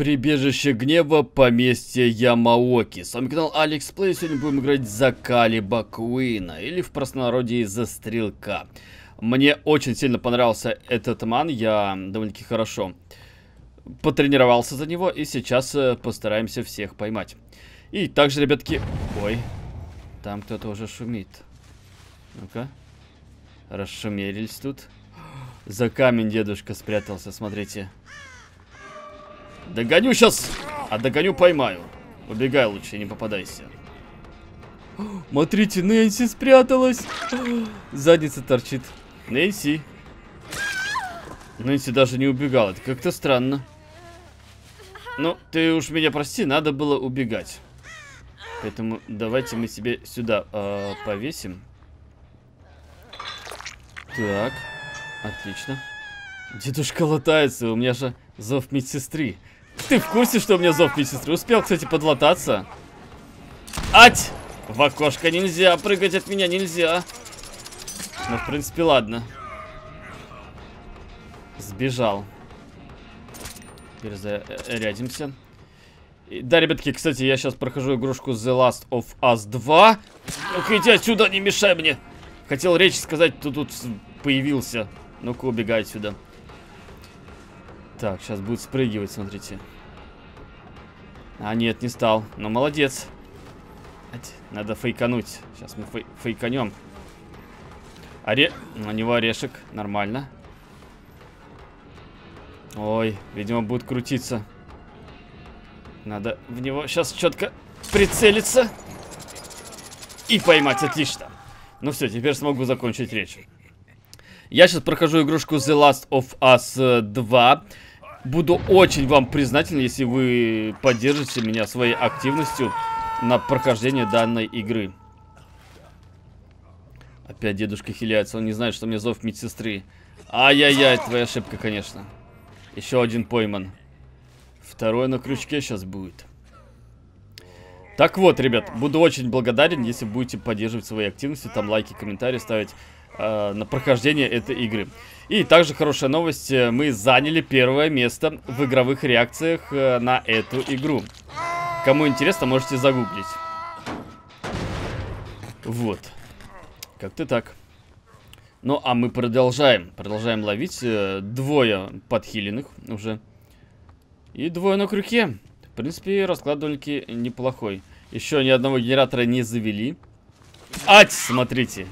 Прибежище гнева, поместье Ямаоки. С вами канал Алекс Плей. Сегодня будем играть за Калиба Куина, или в простонародье за Стрелка. Мне очень сильно понравился этот ман, я довольно-таки хорошо потренировался за него, и сейчас постараемся всех поймать. И также, ребятки... Ой, там кто-то уже шумит. Ну-ка. Расшумелись тут. За камень дедушка спрятался, смотрите. Догоню сейчас, а догоню поймаю. Убегай лучше, не попадайся. Смотрите, Нэнси спряталась. Задница торчит. Нэнси. Нэнси даже не убегала, это как-то странно. Ну, ты уж меня прости, надо было убегать. Поэтому давайте мы себе сюда повесим. Так, отлично. Дедушка латается, у меня же зов медсестры. Ты в курсе, что у меня зов медсестры? Успел, кстати, подлататься. Ать! В окошко нельзя, прыгать от меня нельзя. Ну, в принципе, ладно. Сбежал. Теперь зарядимся. Да, ребятки, кстати, я сейчас прохожу игрушку The Last of Us 2. Ну-ка, иди отсюда, не мешай мне. Хотел речь сказать, кто тут появился. Ну-ка, убегай отсюда. Так, сейчас будет спрыгивать, смотрите. А, нет, не стал. Но молодец. Надо фейкануть. Сейчас мы фейканем. На него орешек. Нормально. Ой, видимо, будет крутиться. Надо в него сейчас четко прицелиться. И поймать, отлично. Ну все, теперь смогу закончить речь. Я сейчас прохожу игрушку The Last of Us 2. Буду очень вам признателен, если вы поддержите меня своей активностью на прохождение данной игры. Опять дедушка хиляется, он не знает, что мне зов медсестры. Ай-яй-яй, твоя ошибка, конечно. Еще один пойман. Второй на крючке сейчас будет. Так вот, ребят, буду очень благодарен, если будете поддерживать свои активности, там лайки, комментарии ставить на прохождение этой игры. И также хорошая новость, мы заняли первое место в игровых реакциях на эту игру. Кому интересно, можете загуглить. Вот. Как-то так. Ну, а мы продолжаем ловить. Двое подхиленных уже. И двое на крюке. В принципе, расклад довольно-таки неплохой. Еще ни одного генератора не завели. Ать, смотрите.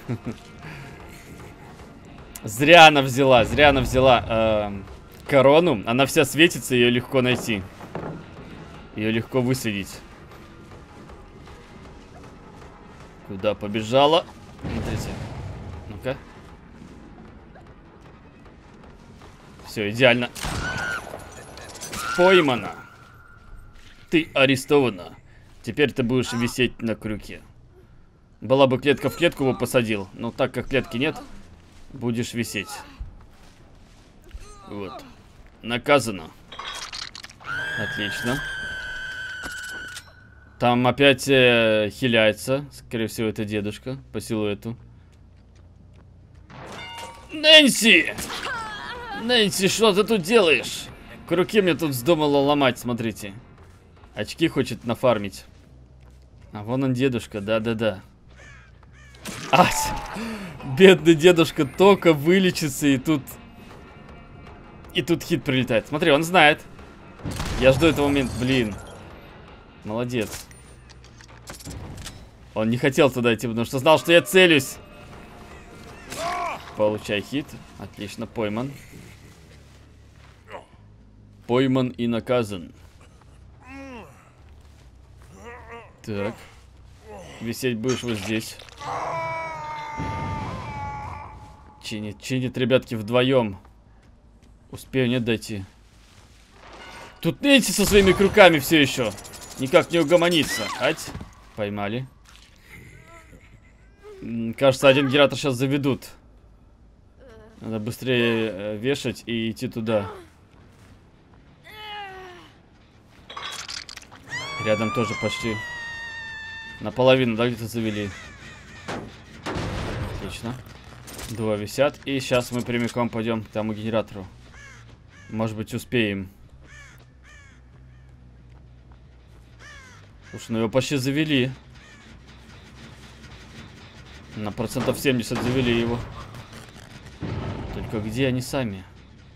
Зря она взяла корону. Она вся светится, ее легко найти. Ее легко выследить. Куда побежала? Смотрите. Ну-ка. Все, идеально. Поймана. Ты арестована. Теперь ты будешь висеть на крюке. Была бы клетка в клетку, бы посадил. Но так как клетки нет, будешь висеть. Вот. Наказано. Отлично. Там опять хиляется. Скорее всего, это дедушка по силуэту. Нэнси! Нэнси, что ты тут делаешь? К руке мне тут вздумала ломать, смотрите. Очки хочет нафармить. А вон он дедушка, да-да-да. Ать! Бедный дедушка только вылечится, и тут хит прилетает. Смотри, он знает. Я жду этого момента, блин. Молодец. Он не хотел туда идти, потому что знал, что я целюсь. Получай хит. Отлично, пойман. Пойман и наказан. Так. Висеть будешь вот здесь. Чинит, ребятки, вдвоем. Успею, нет, дойти. Тут Нэнси со своими крюками все еще. Никак не угомонится. Ать. Поймали. Кажется, один генератор сейчас заведут. Надо быстрее вешать и идти туда. Рядом тоже почти. Наполовину, да, где-то завели. Отлично. Два висят. И сейчас мы прямиком пойдем к тому генератору. Может быть, успеем. Слушай, ну его почти завели. На процентов 70 завели его. Только где они сами?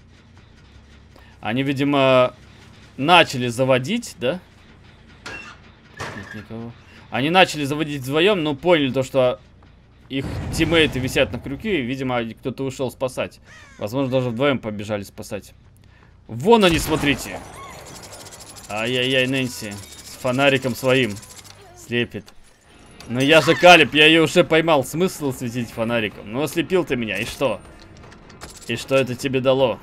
Они, видимо, начали заводить, да? Нет никого. Они начали заводить вдвоем, но поняли то, что их тиммейты висят на крюке, и, видимо, кто-то ушел спасать. Возможно, даже вдвоем побежали спасать. Вон они, смотрите. Ай-яй-яй, Нэнси. С фонариком своим. Слепит. Но я же Калиб, я ее уже поймал. Смысл светить фонариком? Ну, ослепил ты меня, и что? И что это тебе дало?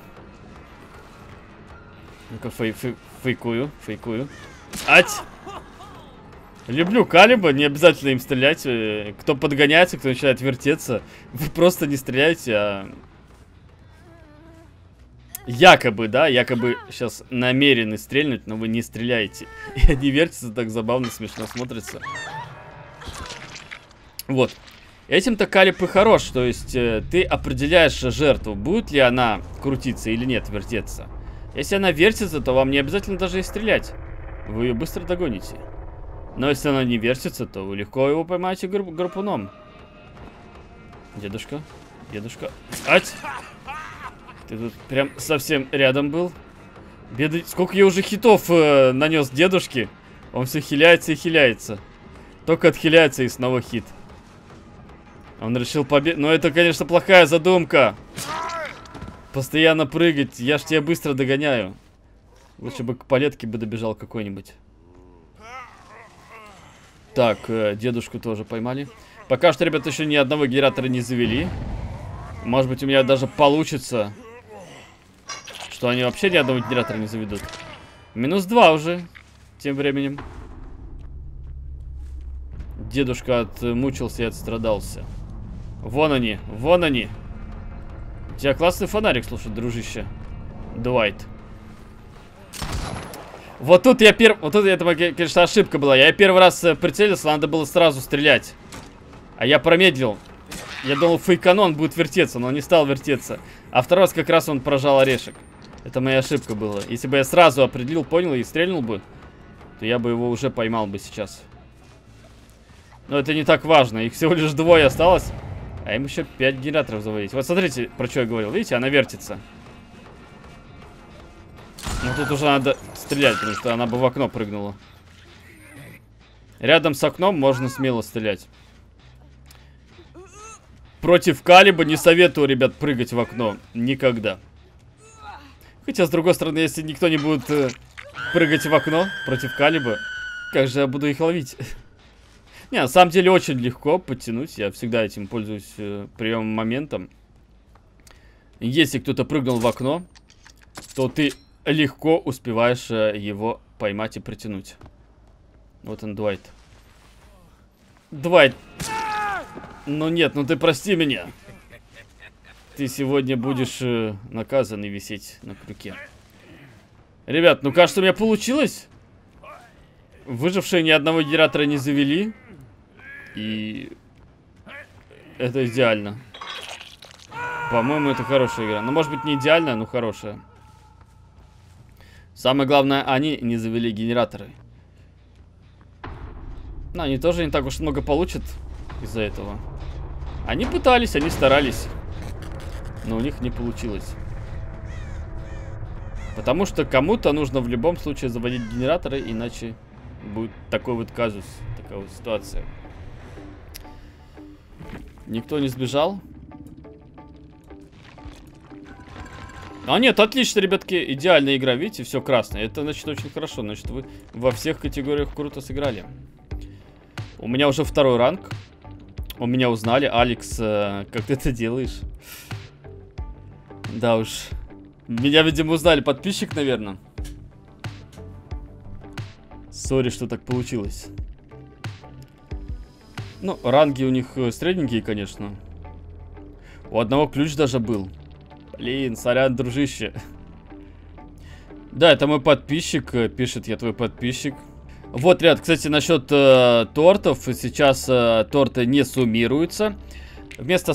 Ну-ка, фейкую. Ать! Люблю Калиба, не обязательно им стрелять. Кто подгоняется, кто начинает вертеться, вы просто не стреляйте, а... Якобы, да, якобы сейчас намерены стрельнуть, но вы не стреляете. И они вертятся, так забавно, смешно смотрится. Вот. Этим-то Калиб и хорош, то есть ты определяешь жертву, будет ли она крутиться или нет, вертеться. Если она вертится, то вам не обязательно даже и стрелять. Вы ее быстро догоните. Но если она не вертится, то вы легко его поймаете гарпуном. Дедушка. Ать! Ты тут прям совсем рядом был. Бедный... Сколько я уже хитов нанес дедушке. Он все хиляется и хиляется. Только отхиляется и снова хит. Он решил победить. Но это, конечно, плохая задумка. Постоянно прыгать. Я ж тебя быстро догоняю. Лучше бы к палетке бы добежал какой-нибудь. Так, дедушку тоже поймали. Пока что, ребята, еще ни одного генератора не завели. Может быть, у меня даже получится, что они вообще ни одного генератора не заведут. -2 уже, тем временем. Дедушка отмучился и отстрадался. Вон они, вон они. У тебя классный фонарик, слушай, дружище. Дуайт. Вот тут я это, конечно, ошибка была. Я первый раз прицелился, надо было сразу стрелять. А я промедлил. Я думал, фейканон будет вертеться, но он не стал вертеться. А второй раз как раз он прожал орешек. Это моя ошибка была. Если бы я сразу определил, понял и стрельнул бы, то я бы его уже поймал бы сейчас. Но это не так важно. Их всего лишь 2 осталось. А им еще 5 генераторов заводить. Вот смотрите, про что я говорил. Видите, она вертится. Но тут уже надо стрелять, потому что она бы в окно прыгнула. Рядом с окном можно смело стрелять. Против Калиба не советую, ребят, прыгать в окно. Никогда. Хотя, с другой стороны, если никто не будет прыгать в окно против Калиба, как же я буду их ловить? Не, на самом деле очень легко подтянуть. Я всегда этим пользуюсь приемом моментом. Если кто-то прыгнул в окно, то ты легко успеваешь его поймать и притянуть. Вот он, Дуайт. Дуайт. Ну нет, ну ты прости меня. Ты сегодня будешь наказан и висеть на крюке. Ребят, ну кажется, у меня получилось. Выжившие ни одного генератора не завели. И это идеально. По-моему, это хорошая игра. Ну, может быть, не идеальная, но хорошая. Самое главное, они не завели генераторы. Но они тоже не так уж много получат из-за этого. Они пытались, они старались. Но у них не получилось. Потому что кому-то нужно в любом случае заводить генераторы, иначе будет такой вот казус, такая вот ситуация. Никто не сбежал. А нет, отлично, ребятки, идеальная игра, видите, все красное. Это значит очень хорошо, значит вы во всех категориях круто сыграли. У меня уже 2-й ранг. У меня узнали, Алекс, как ты это делаешь? Да уж. Меня, видимо, узнали, подписчик, наверное. Сори, что так получилось. Ну, ранги у них средненькие, конечно. У одного ключ даже был. Блин, сорян, дружище. Да, это мой подписчик, пишет, я твой подписчик. Вот, ребят, кстати, насчет тортов. Сейчас торты не суммируются. Вместо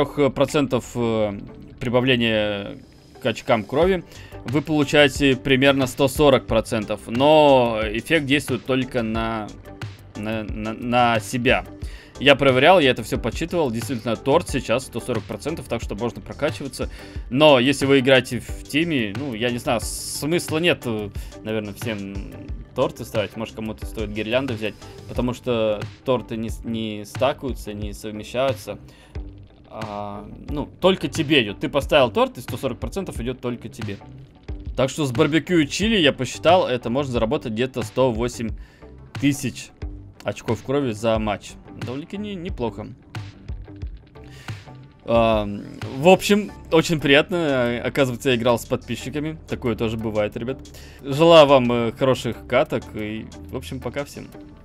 104% прибавления к очкам крови вы получаете примерно 140%. Но эффект действует только на на себя. Я проверял, я это все подсчитывал. Действительно, торт сейчас 140%, так что можно прокачиваться. Но если вы играете в тиме, ну, я не знаю, смысла нет, наверное, всем торты ставить. Может, кому-то стоит гирлянды взять, потому что торты не стакаются, не совмещаются. Ну, только тебе идет. Ты поставил торт, и 140% идет только тебе. Так что с барбекю и чили, я посчитал, это можно заработать где-то 108 тысяч очков крови за матч. Довольно-таки неплохо. В общем, очень приятно. Оказывается, я играл с подписчиками. Такое тоже бывает, ребят. Желаю вам хороших каток. И, в общем, пока всем.